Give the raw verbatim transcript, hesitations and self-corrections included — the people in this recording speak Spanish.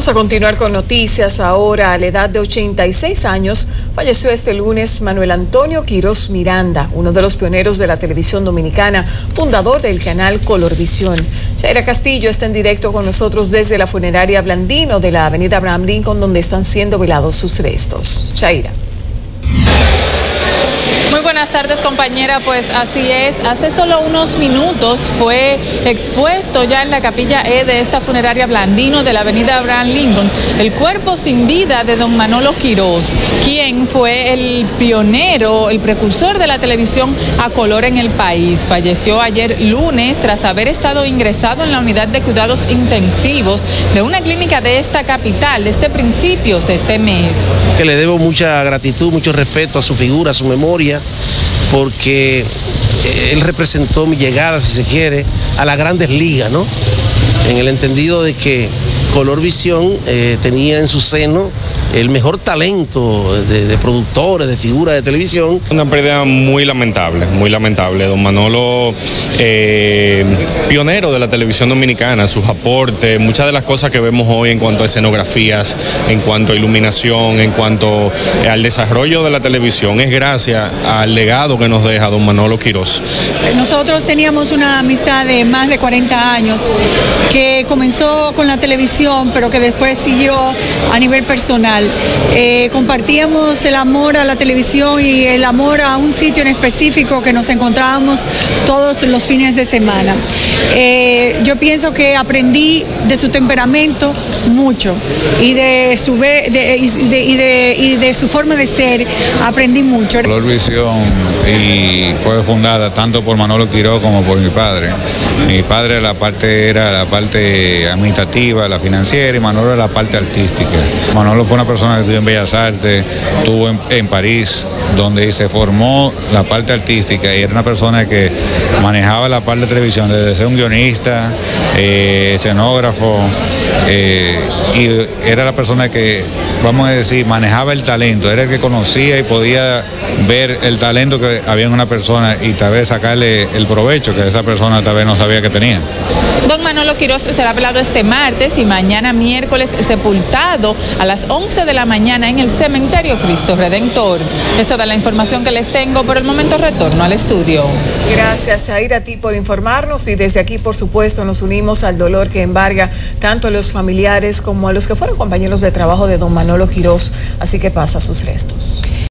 Vamos a continuar con noticias. Ahora, a la edad de ochenta y seis años, falleció este lunes Manuel Antonio Quirós Miranda, uno de los pioneros de la televisión dominicana, fundador del canal Colorvisión. Shaira Castillo está en directo con nosotros desde la funeraria Blandino de la avenida Abraham Lincoln, donde están siendo velados sus restos. Shaira. Muy buenas tardes, compañera. Pues así es, hace solo unos minutos fue expuesto ya en la capilla E de esta funeraria Blandino de la avenida Abraham Lincoln el cuerpo sin vida de don Manolo Quirós, quien fue el pionero, el precursor de la televisión a color en el país. Falleció ayer lunes tras haber estado ingresado en la unidad de cuidados intensivos de una clínica de esta capital desde principios de este mes. Que le debo mucha gratitud, mucho respeto a su figura, a su memoria, porque él representó mi llegada, si se quiere, a las grandes ligas, ¿no? En el entendido de que Colorvisión eh, tenía en su seno el mejor talento de, de productores, de figuras de televisión. Una pérdida muy lamentable, muy lamentable. Don Manolo, eh, pionero de la televisión dominicana, sus aportes, muchas de las cosas que vemos hoy en cuanto a escenografías, en cuanto a iluminación, en cuanto al desarrollo de la televisión, es gracias al legado que nos deja don Manolo Quirós. Nosotros teníamos una amistad de más de cuarenta años que comenzó con la televisión, pero que después siguió a nivel personal. Eh, compartíamos el amor a la televisión y el amor a un sitio en específico que nos encontrábamos todos los fines de semana. Eh, yo pienso que aprendí de su temperamento mucho y de su, de, de, y de, y de, y de su forma de ser aprendí mucho. Colorvisión y fue fundada tanto por Manolo Quirós como por mi padre. Mi padre la parte era la parte administrativa, la financiera, y Manolo era la parte artística. Manolo fue una persona que estudió en Bellas Artes, estuvo en, en París, donde se formó la parte artística, y era una persona que manejaba la parte de televisión, desde ser un guionista, eh, escenógrafo, eh, y era la persona que, vamos a decir, manejaba el talento, era el que conocía y podía ver el talento que había en una persona y tal vez sacarle el provecho que esa persona tal vez no sabía que tenía. Don Manolo Quirós será velado este martes y mañana miércoles sepultado a las once de la mañana en el cementerio Cristo Redentor. Es toda la información que les tengo. Por el momento retorno al estudio. Gracias, Shaira, a ti por informarnos, y desde aquí, por supuesto, nos unimos al dolor que embarga tanto a los familiares como a los que fueron compañeros de trabajo de don Manolo Quirós. Así que pasa sus restos.